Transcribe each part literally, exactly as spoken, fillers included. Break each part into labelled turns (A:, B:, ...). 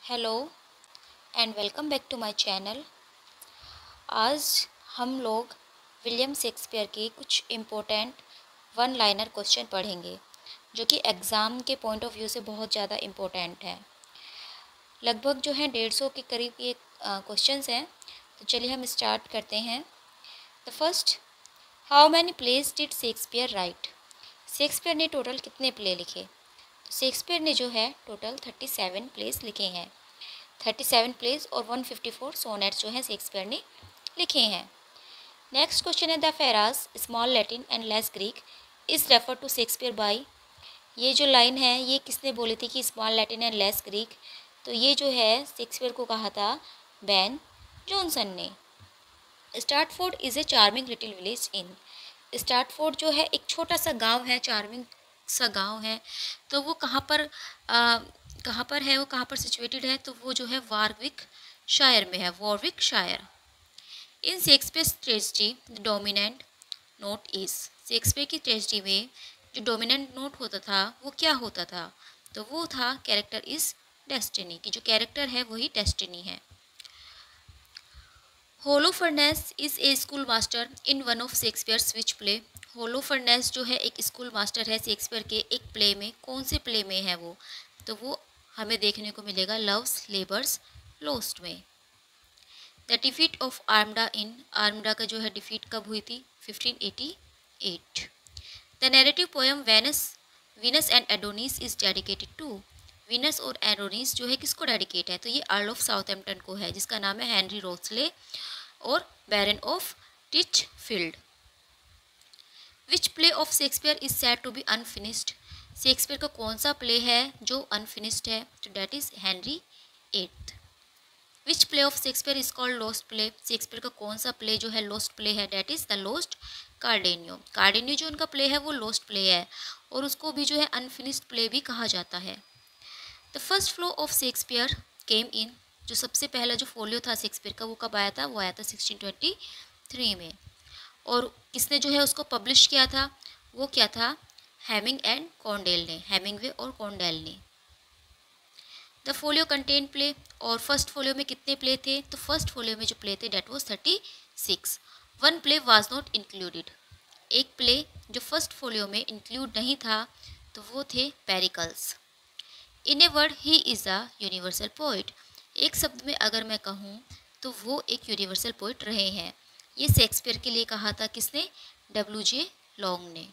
A: Hello and welcome back to my channel. आज हम लोग विलियम शेक्सपियर के कुछ इम्पोर्टेंट वन लाइनर क्वेश्चन पढ़ेंगे जो कि एग्ज़ाम के पॉइंट ऑफ व्यू से बहुत ज़्यादा इम्पोर्टेंट है। लगभग जो है डेढ़ सौ के करीब ये क्वेश्चंस हैं। तो चलिए हम स्टार्ट करते हैं। The first, how many plays did Shakespeare write? Shakespeare ने टोटल कितने प्ले लिखे? तो शेक्सपियर ने जो है टोटल थर्टी सेवन प्लेज लिखे हैं। थर्टी सेवन प्लेज और वन फिफ्टी फोर सोनेट्स जो हैं शेक्सपियर ने लिखे हैं। नेक्स्ट क्वेश्चन है, the phrase small Latin and less Greek is refer to Shakespeare by. ये जो लाइन है ये किसने बोली थी कि small Latin and less Greek? तो ये जो है शेक्सपियर को कहा था बेन जॉनसन ने। Stratford is a charming little village in. Stratford जो है एक छोटा सा गांव है, चार्मिंग सा गांव है। तो वो कहाँ पर आ, कहाँ पर है, वो कहाँ पर सिचुएटेड है? तो वो जो है वारविक शायर में है, Warwickshire. In Shakespeare tragedy the dominant note is. Shakespeare की ट्रेजेडी में जो डोमिनेंट नोट होता था वो क्या होता था? तो वो था कैरेक्टर इज डेस्टिनी, कि जो कैरेक्टर है वही डेस्टिनी है। Holofernes is a school master in one of Shakespeare's which play. Holofernes जो है एक स्कूल मास्टर है शेक्सपियर के एक प्ले में। कौन से प्ले में है वो? तो वो हमें देखने को मिलेगा लव्स लेबर्स लोस्ट में। The defeat of Armada in. Armada का जो है डिफीट कब हुई थी? Fifteen eighty eight. The narrative poem Venus Venus and Adonis is dedicated to. Venus और एडोनिस जो है किसको डेडिकेट है? तो ये अर्ल ऑफ साउथहैम्पटन को है, जिसका नाम है हेनरी रोसले और baron of Titchfield. Which play of Shakespeare is said to be unfinished. Shakespeare का कौन सा प्ले है जो अनफिनिश्ड है? तो that is Henry eighth. Which play of Shakespeare is called lost play. Shakespeare का कौन सा प्ले जो है लॉस्ट प्ले है? That is the lost Cardenio. Cardenio जो उनका प्ले है वो लॉस्ट प्ले है और उसको भी जो है अनफिनिश्ड प्ले भी कहा जाता है। The first folio of Shakespeare came in. जो सबसे पहला जो फोलियो था शेक्सपियर का वो कब आया था? वो आया था सिक्सटीन ट्वेंटी थ्री में। और किसने जो है उसको पब्लिश किया था? वो क्या था? हेमिंग एंड कॉन्डेल ने, हेमिंगवे और कॉन्डेल ने। The folio contain play. और फर्स्ट फोलियो में कितने प्ले थे? तो फर्स्ट फोलियो में जो प्ले थे that was thirty six. One play was not included. एक प्ले जो फर्स्ट फोलियो में इंक्लूड नहीं था तो वो थे Pericles. In a word he is a universal poet. एक शब्द में अगर मैं कहूँ तो वो एक यूनिवर्सल पोइट रहे हैं। ये शेक्सपियर के लिए कहा था किसने? डब्ल्यू जे लॉन्ग ने।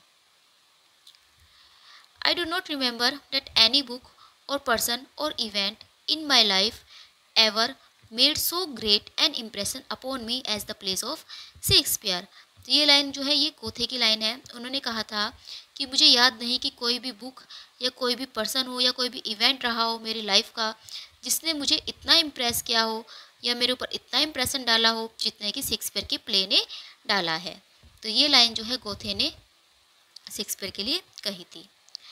A: I do not remember that any book or person or event in my life ever made so great an impression upon me as the plays of Shakespeare. तो ये line जो है ये गोथे की line है। उन्होंने कहा था कि मुझे याद नहीं कि कोई भी बुक या कोई भी पर्सन हो या कोई भी इवेंट रहा हो मेरी लाइफ का जिसने मुझे इतना इम्प्रेस किया हो या मेरे ऊपर इतना इम्प्रेशन डाला हो जितने कि शेक्सपियर के प्ले ने डाला है। तो ये लाइन जो है गोथे ने शेक्सपियर के लिए कही थी।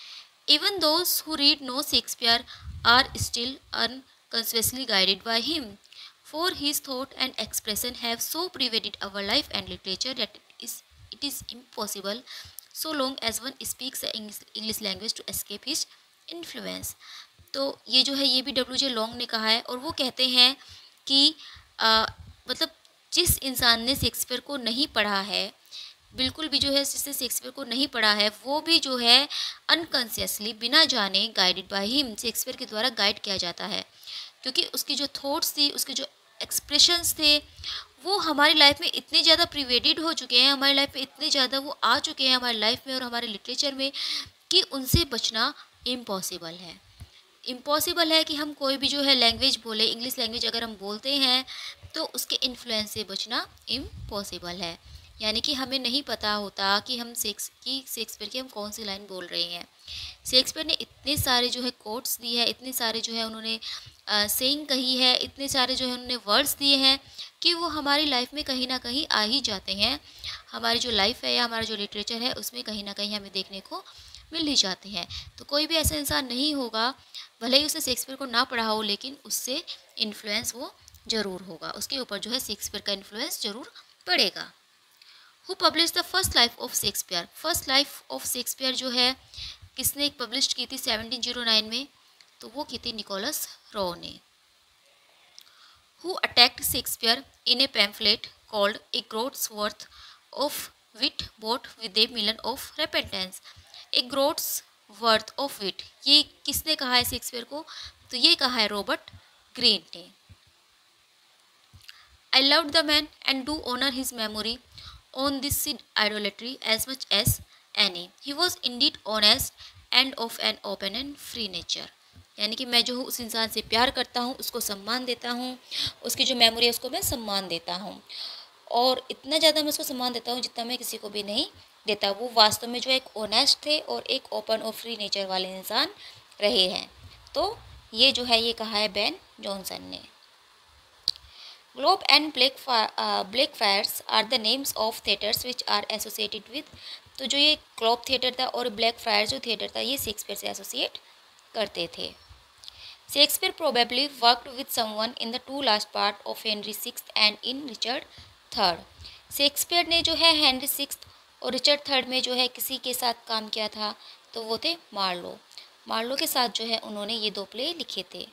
A: Even those who read no Shakespeare are still unconsciously guided by him, for his thought and expression have so pervaded our life and literature that it is, it is impossible so long as one speaks the English, English language to escape his influence। तो ये जो है ये भी W J Long ने कहा है और वो कहते हैं कि आ, मतलब जिस इंसान ने शेक्सपियर को नहीं पढ़ा है, बिल्कुल भी जो है जिसने शेक्सपियर को नहीं पढ़ा है, वो भी जो है अनकॉन्शियसली बिना जाने गाइडेड बाय हिम, शेक्सपियर के द्वारा गाइड किया जाता है। क्योंकि उसकी जो थॉट्स थी, उसके जो एक्सप्रेशंस थे वो हमारी लाइफ में इतने ज़्यादा प्रिवेडेड हो चुके हैं, हमारी लाइफ में इतने ज़्यादा वो आ चुके हैं हमारी लाइफ में और हमारे लिटरेचर में कि उनसे बचना इम्पॉसिबल है। इम्पॉसिबल है कि हम कोई भी जो है लैंग्वेज बोले, इंग्लिश लैंग्वेज अगर हम बोलते हैं तो उसके इन्फ्लुएंस से बचना इम्पॉसिबल है। यानी कि हमें नहीं पता होता कि हम शेक्स की शेक्सपियर की हम कौन सी लाइन बोल रहे हैं। शेक्सपियर ने इतने सारे जो है कोट्स दिए हैं, इतने सारे जो है उन्होंने सेइंग कही है, इतने सारे जो है उन्होंने वर्ड्स दिए हैं कि वो हमारी लाइफ में कहीं ना कहीं आ ही जाते हैं। हमारी जो लाइफ है या हमारा जो लिटरेचर है उसमें कहीं ना कहीं हमें देखने को मिल ही जाते हैं। तो कोई भी ऐसा इंसान नहीं होगा, भले ही उसने शेक्सपियर को ना पढ़ा हो, लेकिन उससे इन्फ्लुएंस वो ज़रूर होगा, उसके ऊपर जो है शेक्सपियर का इन्फ्लुएंस ज़रूर पड़ेगा। Who publish the first life of Shakespeare. First life of Shakespeare जो है किसने पब्लिश की थी सेवनटीन जीरो नाइन में? तो वो की थी निकोलस रॉ ने। who attacked Shakespeare in a pamphlet called A Groat's Worth of Wit Bought with a Million of Repentance. A Groat's Worth of Wit, ये किसने कहा है शेक्सपियर को? तो ये कहा है रॉबर्ट ग्रीन ने. I loved the man and do honor his memory on this idolatry as much as any. He was indeed honest and of an open and free nature. यानी कि मैं जो हूँ उस इंसान से प्यार करता हूँ, उसको सम्मान देता हूँ, उसकी जो मेमोरी है उसको मैं सम्मान देता हूँ, और इतना ज़्यादा मैं उसको सम्मान देता हूँ जितना मैं किसी को भी नहीं देता. वो वास्तव में जो एक ऑनेस्ट थे और एक ओपन और फ्री नेचर वाले इंसान रहे हैं. तो ये जो है ये कहा है बेन जॉनसन ने. Globe and Blackfriars are the names of theatres which are associated with. तो जो ये ग्लोब थिएटर था और ब्लैक फ्रायर जो थिएटर था ये शेक्सपियर से एसोसिएट करते थे. Shakespeare probably worked with someone in the two last part of Henry sixth and in Richard third. Shakespeare ने जो है हेनरी सिक्स्थ और रिचर्ड थर्ड में जो है किसी के साथ काम किया था, तो वो थे मार्लो. मार्लो के साथ जो है उन्होंने ये दो प्ले लिखे थे.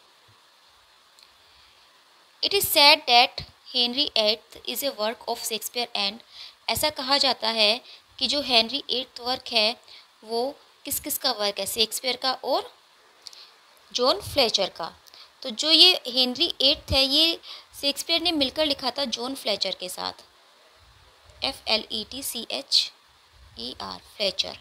A: It is said that Henry eighth is a work of Shakespeare and ऐसा कहा जाता है कि जो हेनरी एट्थ वर्क है वो किस किस का वर्क है? शेक्सपियर का और जॉन फ्लेचर का. तो जो ये हेनरी एट्थ है ये शेक्सपियर ने मिलकर लिखा था जॉन फ्लेचर के साथ. F L E T C H E R Fletcher.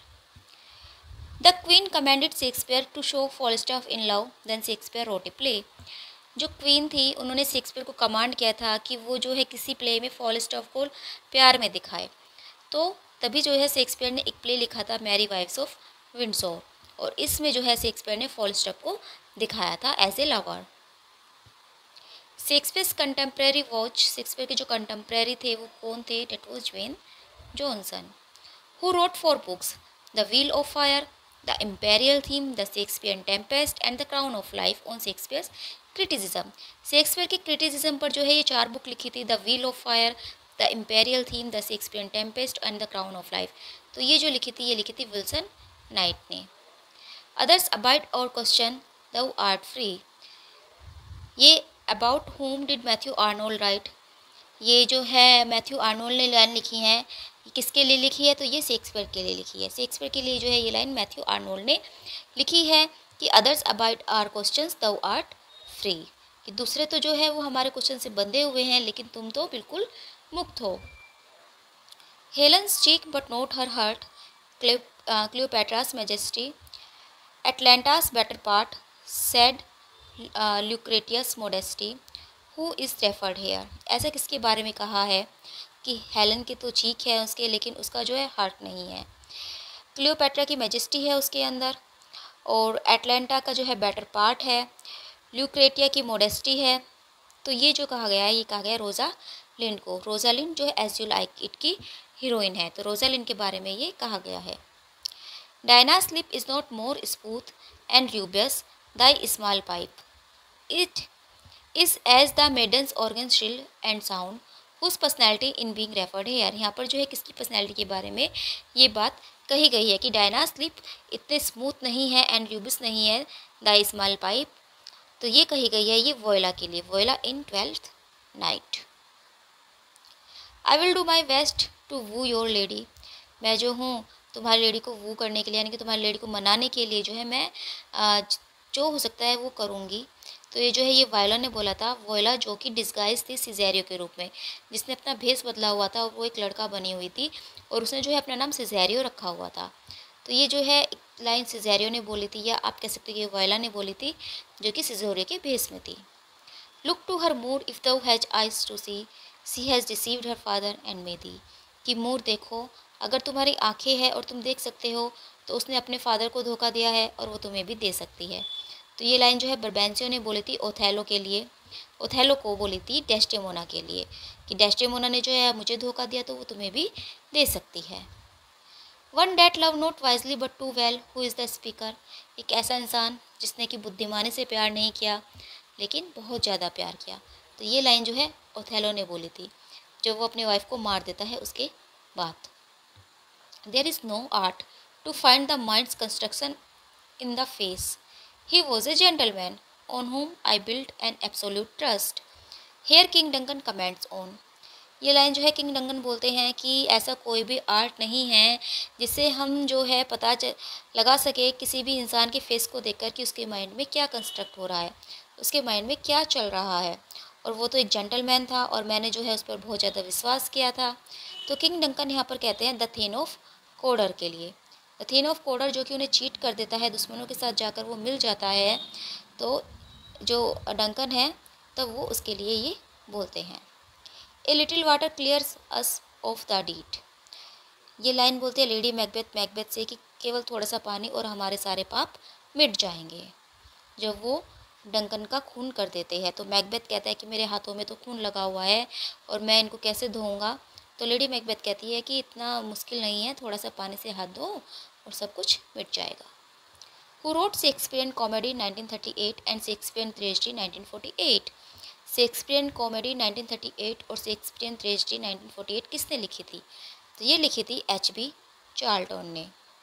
A: The queen commended Shakespeare to show Falstaff in love, then Shakespeare wrote a play. जो क्वीन थी उन्होंने शेक्सपियर को कमांड किया था कि वो जो है किसी प्ले में फॉलस्टाफ को प्यार में दिखाए. तो तभी जो है शेक्सपियर ने एक प्ले लिखा था मैरी वाइफ्स ऑफ विंडसोर, और इसमें जो है शेक्सपियर ने फॉलस्टाफ को दिखाया था as a lover. Shakespeare's contemporary watch, Shakespeare के जो कंटेम्प्रेरी थे वो कौन थे? That was Ben Jonson. Who wrote four books? The wheel of fire, the imperial theme, the Shakespearean tempest and the crown of life on Shakespeare's criticism. Shakespeare की criticism पर जो है ये चार बुक लिखी थी. The wheel of fire, the imperial theme, the Shakespearean tempest and the crown of life. तो ये जो लिखी थी ये लिखी थी विल्सन नाइट ने. Others abide our question thou art free. ये about whom did Matthew Arnold write. ये जो है मैथ्यू आर्नोल्ड ने लाइन लिखी है, किसके लिए लिखी है? तो ये शेक्सपियर के लिए लिखी है. शेक्सपियर के लिए जो है ये लाइन मैथ्यू आर्नोल्ड ने लिखी है कि others abide our questions thou art free, कि दूसरे तो जो है वो हमारे क्वेश्चन से बंधे हुए हैं लेकिन तुम तो बिल्कुल मुक्त हो. Helen's cheek but not her heart, Cleopatra's majesty, Atalanta's better part, sad Lucretia's modesty, who is referred here. ऐसा किसके बारे में कहा है कि हेलन की तो चीक है उसके लेकिन उसका जो है हार्ट नहीं है. क्लियोपेट्रा की मैजेस्टी है उसके अंदर, और एटलांटा का जो है बेटर पार्ट है, ल्यूक्रेटिया की मोडेस्टी है. तो ये जो कहा गया है ये कहा गया रोज़ा लिंड को. रोज़ा लिंड जो है एज यू लाइक इट की हीरोइन है, तो रोज़ा लिंड के बारे में ये कहा गया है. डायना's lip is not more smooth and rubious thy small pipe. It is as the maiden's organ shrill and sound, whose personality in being referred here. यहाँ पर जो है किसकी पर्सनैलिटी के बारे में ये बात कही गई है कि डायना's lip इतने स्मूथ नहीं है एंड रूबियस नहीं है द स्मॉल पाइप. तो ये कही गई है ये वोयला के लिए, Viola in Twelfth Night. I will do my best to woo your lady. मैं जो हूँ तुम्हारी लेडी को वू करने के लिए यानी कि तुम्हारी लेडी को मनाने के लिए जो है मैं जो हो सकता है वो करूँगी. तो ये जो है ये वायला ने बोला था. वोयला जो कि डिस्गाइज थी सिजेरियो के रूप में, जिसने अपना भेस बदला हुआ था और वो एक लड़का बनी हुई थी और उसने जो है अपना नाम सिजेरियो रखा हुआ था. तो ये जो है लाइन सिजेरियो ने बोली थी, या आप कह सकते हैं कि वायला ने बोली थी जो कि सिजेरियो के भेस में थी. Look to her Moor if thou hast eyes to see, she has deceived her father and may thee. कि मूड देखो, अगर तुम्हारी आंखें हैं और तुम देख सकते हो तो उसने अपने फादर को धोखा दिया है और वो तुम्हें भी दे सकती है. तो ये लाइन जो है बर्बेंसियो ने बोली थी ओथेलो के लिए, ओथेलो को बोली थी डेस्टेमोना के लिए, कि डेस्टेमोना ने जो है मुझे धोखा दिया तो वो तुम्हें भी दे सकती है. One that loved not wisely but too well, who is the speaker. एक ऐसा इंसान जिसने कि बुद्धिमानी से प्यार नहीं किया लेकिन बहुत ज़्यादा प्यार किया. तो ये लाइन जो है ओथेलो ने बोली थी जब वो अपनी वाइफ को मार देता है उसके बाद. There is no art to find the mind's construction in the face. He was a gentleman on whom I built an absolute trust. Here King Duncan comments on. ये लाइन जो है किंग डंकन बोलते हैं कि ऐसा कोई भी art नहीं है जिससे हम जो है पता च- लगा सके किसी भी इंसान के फेस को देखकर कि उसके माइंड में क्या कंस्ट्रक्ट हो रहा है, उसके माइंड में क्या चल रहा है। और वो तो एक जेंटलमैन था और मैंने जो है उस पर बहुत ज़्यादा विश्वास किया था। तो किंग डंकन यहाँ पर कहते हैं द थीन ऑफ कोडर के लिए। द थीन ऑफ कोडर जो कि उन्हें चीट कर देता है, दुश्मनों के साथ जाकर वो मिल जाता है, तो जो डंकन है तब वो उसके लिए ये बोलते हैं a little water clears us of the deed. ये लाइन बोलती है लेडी मैकबेथ मैकबेथ से कि केवल थोड़ा सा पानी और हमारे सारे पाप मिट जाएंगे। जब वो डंकन का खून कर देते हैं तो मैकबेथ कहता है कि मेरे हाथों में तो खून लगा हुआ है और मैं इनको कैसे धोऊंगा। तो लेडी मैकबेथ कहती है कि इतना मुश्किल नहीं है, थोड़ा सा पानी से हाथ धो और सब कुछ मिट जाएगा। Who wrote Shakespearean comedy nineteen thirty eight and Shakespearean tragedy nineteen forty eight? Shakespearean comedy nineteen thirty eight और Shakespearean tragedy nineteen forty eight किसने लिखी थी? तो ये लिखी थी एच बी चार्ल्टन ने।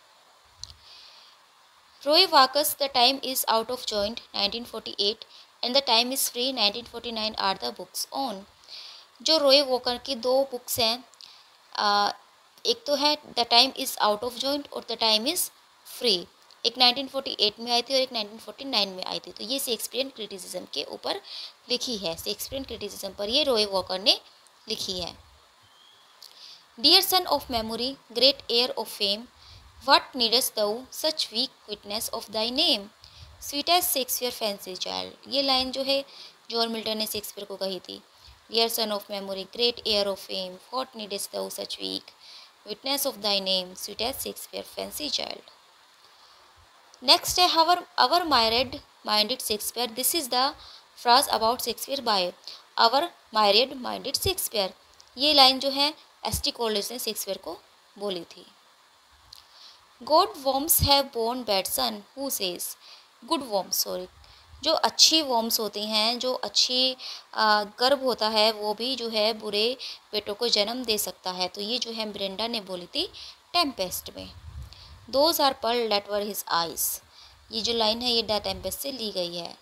A: Roy Walker the time is out of joint nineteen forty eight and the time is free nineteen forty nine are the books on. जो Roy walker की दो बुक्स हैं, आ, एक तो है the time is out of joint और the time is free, एक nineteen forty eight में आई थी और एक नाइनटीन फोर्टी नाइन में आई थी। तो ये शेक्सपियन क्रिटिसिज्म के ऊपर लिखी है, शेक्सपियन क्रिटिसिज्म पर ये रोय वॉकर ने लिखी है। Dear son of memory great heir of fame what needst thou such weak witness of thy name sweet as Shakespeare fancy child. ये लाइन जो है जॉन मिल्टन ने शेक्सपियर को कही थी। Dear son of memory great heir of fame what needst thou such weak witness of thy name sweet as Shakespeare fancy child. Next है our our married minded Shakespeare. This is the phrase about Shakespeare by our married minded Shakespeare. ये line जो है S T college ने Shakespeare को बोली थी। God worms have born bad son who says good worms sorry जो अच्छी worms होती हैं, जो अच्छी गर्भ होता है, वो भी जो है बुरे बेटों को जन्म दे सकता है। तो ये जो है ब्रेंडा ने बोली थी टेम्पेस्ट में। Those are pearl that were his eyes। ये जो लाइन है ये द टेम्पेस्ट से ली गई है।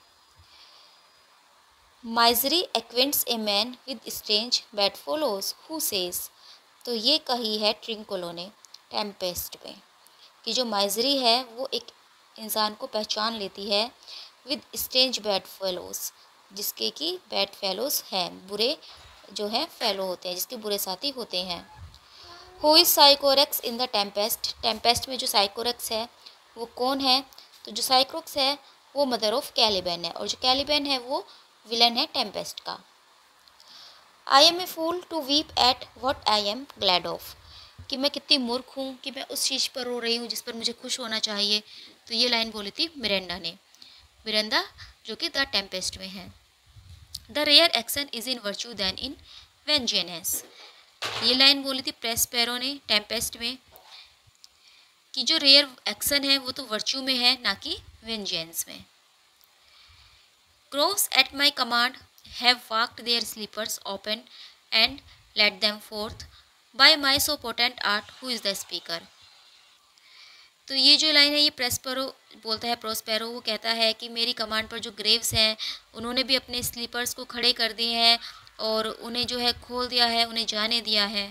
A: Misery acquaints a man with strange bad follows who says। तो ये कही है ट्रिंकोलो ने टेम्पेस्ट में कि जो माइजरी है वो एक इंसान को पहचान लेती है विद स्ट्रेंज बैड फेलोज, जिसके कि बैड फेलोज हैं, बुरे जो है फेलो होते हैं, जिसके बुरे साथी होते हैं। Who is Sycorax in the Tempest. Tempest में जो साइकोरेक्स है वो कौन है? तो जो साइकोरेक्स है वो मदर ऑफ कैलिबन है और जो कैलिबन है वो विलन है टेम्पेस्ट का। I am a fool to weep at what I am glad of. कि मैं कितनी मूर्ख हूँ कि मैं उस चीज़ पर रो रही हूँ जिस पर मुझे खुश होना चाहिए। तो ये लाइन बोली थी मिरेंडा ने, मिरेंडा जो कि द टेम्पेस्ट में है। The rare action is in virtue than in vengeance. ये लाइन बोली थी प्रेस्पेरो ने टेम्पेस्ट में कि जो रेयर एक्शन है वो तो वर्च्यू में है, ना कि वेंजेंस में। Crows at my command have walked their slippers open and let them forth by my so potent art who is the speaker। तो ये जो लाइन है ये प्रेस्पेरो बोलता है, प्रोस्पेरो वो कहता है कि मेरी कमांड पर जो ग्रेव्स हैं उन्होंने भी अपने स्लीपर्स को खड़े कर दिए हैं और उन्हें जो है खोल दिया है, उन्हें जाने दिया है।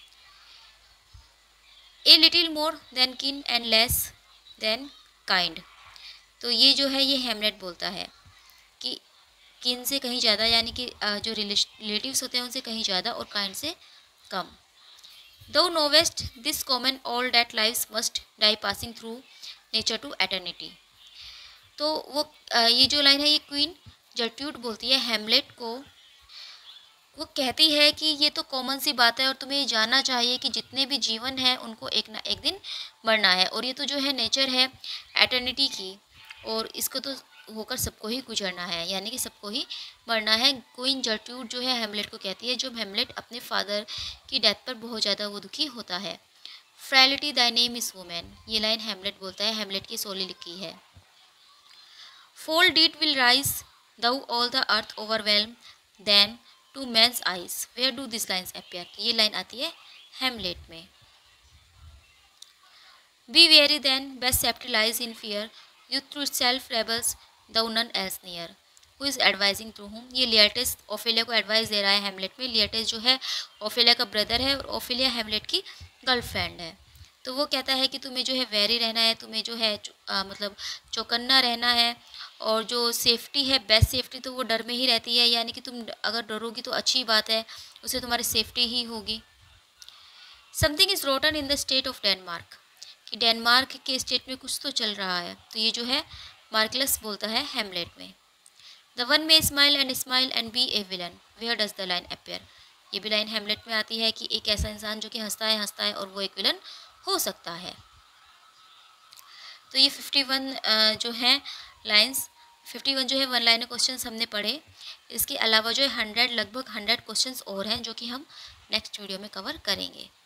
A: A little more than kin and less than kind. तो ये जो है ये हेमलेट बोलता है कि किन से कहीं ज़्यादा, यानी कि जो रिलेटिव्स होते हैं उनसे कहीं ज़्यादा और काइंड से कम। Thou knowest this common all that lives must die passing through nature to eternity. तो वो ये जो लाइन है ये क्वीन जर्ट्यूड बोलती है हेमलेट को। वो कहती है कि ये तो कॉमन सी बात है और तुम्हें ये जानना चाहिए कि जितने भी जीवन हैं उनको एक ना एक दिन मरना है और ये तो जो है नेचर है एटर्निटी की और इसको तो होकर सबको ही गुजरना है, यानी कि सबको ही मरना है। क्वीन जर्ट्यूड जो है हेमलेट को कहती है, जब हेमलेट अपने फादर की डेथ पर बहुत ज़्यादा वो दुखी होता है। Frailty thy name is woman. ये लाइन हेमलेट बोलता है, हेमलेट की सोली लिखी है। Foul deeds will rise though all the earth overwhelm them to men's eyes where do this lines appear. ये लाइन आती है हेमलेट में। Be wary then best safety lies in fear youth through self rebels though none else near. Who is advising to whom, ये लिएटस Ophelia को advice दे रहा है Hamlet में। लिएटस जो है ओफेलिया का ब्रदर है और ओफेलिया हेमलेट की गर्लफ्रेंड है। तो वो कहता है कि तुम्हें जो है वेरी रहना है, तुम्हें जो है आ, मतलब चौकन्ना रहना है, और जो सेफ्टी है, बेस्ट सेफ्टी तो वो डर में ही रहती है, यानी कि तुम अगर डरोगी तो अच्छी बात है, उससे तुम्हारी सेफ्टी ही होगी। Something is rotten in the state of Denmark, कि डेनमार्क के स्टेट में कुछ तो चल रहा है। तो ये जो है मार्कलस बोलता है हेमलेट में। The one may smile and smile and be a villain, where does the line appear. ये भी लाइन हेमलेट में आती है कि एक ऐसा इंसान जो कि हंसता है हंसता है और वो एक विलन हो सकता है। तो ये फिफ्टी वन जो है लाइंस, फिफ्टी वन जो है वन लाइनर क्वेश्चंस हमने पढ़े। इसके अलावा जो है हंड्रेड लगभग हंड्रेड क्वेश्चंस और हैं जो कि हम नेक्स्ट वीडियो में कवर करेंगे।